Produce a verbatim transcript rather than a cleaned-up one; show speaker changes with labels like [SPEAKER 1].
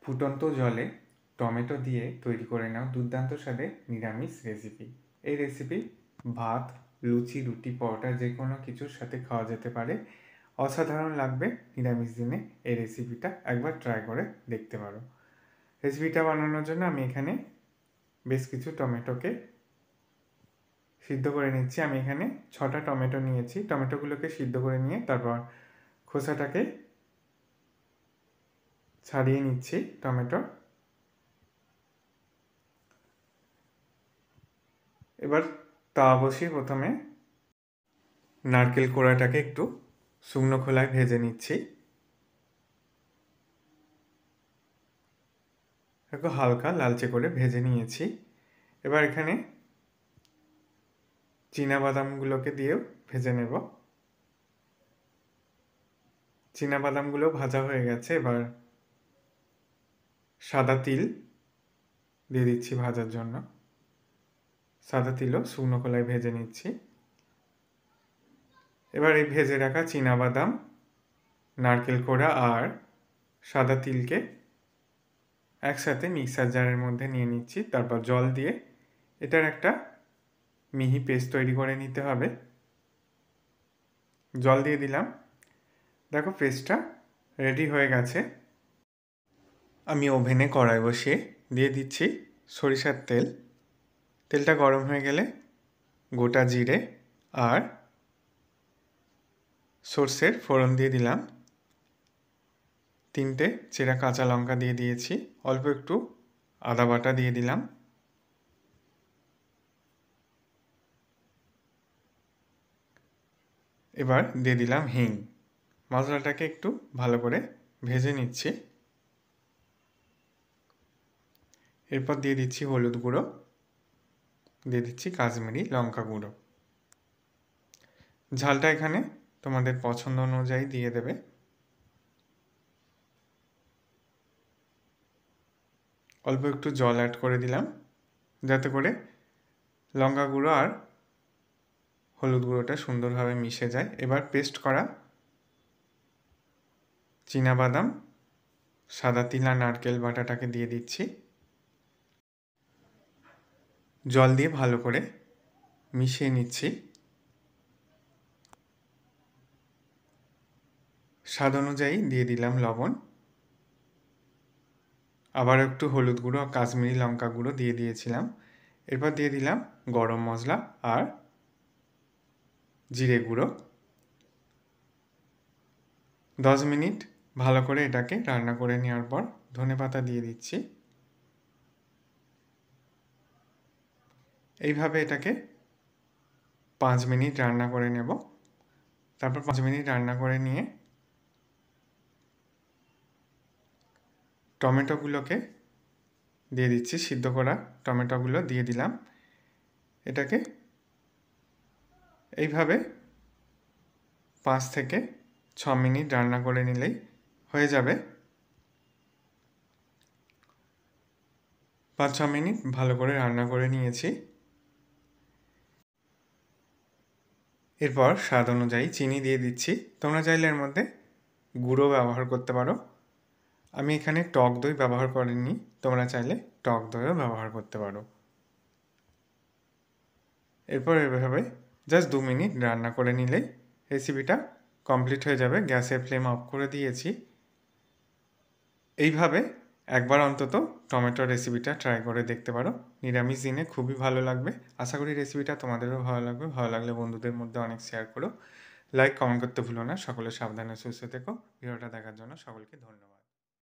[SPEAKER 1] ফুটন্ত জলে টমেটো দিয়ে তৈরি করে নাও দুর্দান্ত স্বাদের নিরামিষ রেসিপি। এই রেসিপি ভাত, লুচি, রুটি, পরোটা যে কোনো কিছুর সাথে খাওয়া যেতে পারে। অসাধারণ লাগবে নিরামিষ দিনে। এই রেসিপিটা একবার ট্রাই করে দেখতে পারো। রেসিপিটা বানানোর জন্য আমি এখানে বেশ কিছু টমেটোকে সিদ্ধ করে নিচ্ছি। আমি এখানে ছটা টমেটো নিয়েছি। টমেটোগুলোকে সিদ্ধ করে নিয়ে তারপর খোসাটাকে ছাড়িয়ে নিচ্ছি টমেটো। এবার তাওয়া বসিয়ে প্রথমে নারকেল কোড়াটাকে একটু শুকনো খোলায় ভেজে নিচ্ছি। একটু হালকা লালচে করে ভেজে নিয়েছি। এবার এখানে চীনাবাদামগুলোকে দিয়েও ভেজে নেব। চীনাবাদামগুলো ভাজা হয়ে গেছে। এবার সাদা তিল দিয়ে দিচ্ছি ভাজার জন্য। সাদা তিলও শুকনো খোলায় ভেজে নিচ্ছি। এবার এই ভেজে রাখা চীনাবাদাম, নারকেল কোড়া আর সাদা তিলকে একসাথে মিক্সার জারের মধ্যে নিয়ে নিচ্ছি। তারপর জল দিয়ে এটার একটা মিহি পেস্ট তৈরি করে নিতে হবে। জল দিয়ে দিলাম। দেখো পেস্টটা রেডি হয়ে গেছে। আমি ওভেনে কড়াই বসিয়ে দিয়ে দিচ্ছি সরিষার তেল। তেলটা গরম হয়ে গেলে গোটা জিরে আর সর্ষের ফোড়ন দিয়ে দিলাম। তিনটে চেরা কাঁচা লঙ্কা দিয়ে দিয়েছি। অল্প একটু আদা বাটা দিয়ে দিলাম। এবার দিয়ে দিলাম হিং। মশলাটাকে একটু ভালো করে ভেজে নিচ্ছি। এরপর দিয়ে দিচ্ছি হলুদ গুঁড়ো, দিয়ে দিচ্ছি কাশ্মীরি লঙ্কা গুঁড়ো। ঝালটা এখানে তোমাদের পছন্দ অনুযায়ী দিয়ে দেবে। অল্প একটু জল অ্যাড করে দিলাম যাতে করে লঙ্কা গুঁড়ো আর হলুদ গুঁড়োটা সুন্দরভাবে মিশে যায়। এবার পেস্ট করা চীনাবাদাম, সাদা তিল আর নারকেল বাটাটাকে দিয়ে দিচ্ছি। জল দিয়ে ভালো করে মিশিয়ে নিচ্ছি। স্বাদ অনুযায়ী দিয়ে দিলাম লবণ। আবার একটু হলুদ গুঁড়ো আর কাশ্মীরি লঙ্কা গুঁড়ো দিয়ে দিয়েছিলাম। এরপর দিয়ে দিলাম গরম মশলা আর জিরে গুঁড়ো। দশ মিনিট ভালো করে এটাকে রান্না করে নেওয়ার পর ধনেপাতা দিয়ে দিচ্ছি। এইভাবে এটাকে পাঁচ মিনিট রান্না করে নেব। তারপর পাঁচ মিনিট রান্না করে নিয়ে টমেটোগুলোকে দিয়ে দিচ্ছি। সিদ্ধ করা টমেটোগুলো দিয়ে দিলাম। এটাকে এইভাবে পাঁচ থেকে ছ মিনিট রান্না করে নিলেই হয়ে যাবে। পাঁচ ছ মিনিট ভালো করে রান্না করে নিয়েছি। এরপর স্বাদ অনুযায়ী চিনি দিয়ে দিচ্ছি। তোমরা চাইলে এর মধ্যে গুঁড়ো ব্যবহার করতে পারো। আমি এখানে টক দই ব্যবহার করিনি, তোমরা চাইলে টক দইও ব্যবহার করতে পারো। এরপর এভাবে জাস্ট দু মিনিট রান্না করে নিলেই রেসিপিটা কমপ্লিট হয়ে যাবে। গ্যাসের ফ্লেম অফ করে দিয়েছি। এইভাবে একবার অন্তত টমেটো রেসিপিটা ট্রাই করে দেখতে পারো। নিরামিষ দিনে খুবই ভালো লাগবে। আশা করি রেসিপিটা তোমাদেরও ভালো লাগবে। ভালো লাগলে বন্ধুদের মধ্যে অনেক শেয়ার করো। লাইক কমেন্ট করতে ভুলো না। সকলে সাবধানে সুস্থ থেকো। ভিডিওটা দেখার জন্য সকলকে ধন্যবাদ।